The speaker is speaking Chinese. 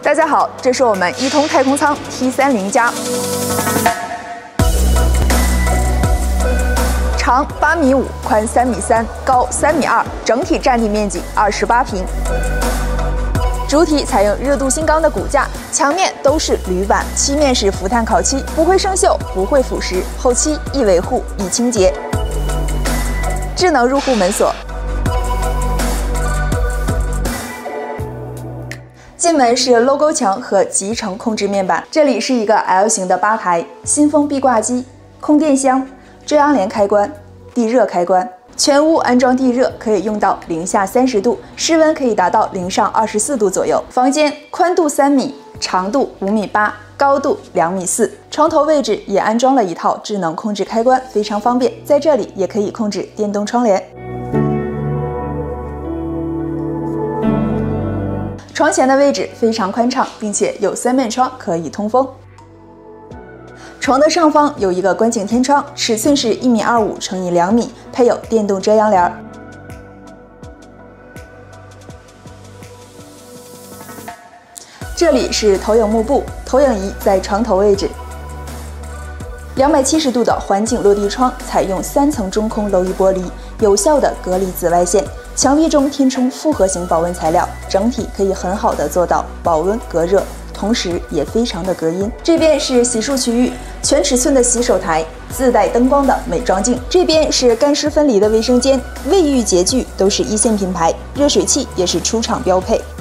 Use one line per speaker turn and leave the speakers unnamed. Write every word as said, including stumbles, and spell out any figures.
大家好，这是我们一通太空舱 T 三零加，长八米五，宽三米三，高三米二，整体占地面积二十八平。主体采用热镀锌钢的骨架，墙面都是铝板，漆面是氟碳烤漆，不会生锈，不会腐蚀，后期易维护、易清洁。智能入户门锁。 进门是 logo 墙和集成控制面板，这里是一个 L 型的吧台，新风壁挂机、空电箱、遮阳帘开关、地热开关，全屋安装地热，可以用到零下三十度，室温可以达到零上二十四度左右。房间宽度三米，长度五米八，高度两米四。床头位置也安装了一套智能控制开关，非常方便，在这里也可以控制电动窗帘。 床前的位置非常宽敞，并且有三面窗可以通风。床的上方有一个观景天窗，尺寸是一米二五乘以两米，配有电动遮阳帘。这里是投影幕布，投影仪在床头位置。两百七十度的环景落地窗，采用三层中空镂一玻璃，有效的隔离紫外线。 墙壁中填充复合型保温材料，整体可以很好的做到保温隔热，同时也非常的隔音。这边是洗漱区域，全尺寸的洗手台，自带灯光的美妆镜。这边是干湿分离的卫生间，卫浴洁具都是一线品牌，热水器也是出厂标配。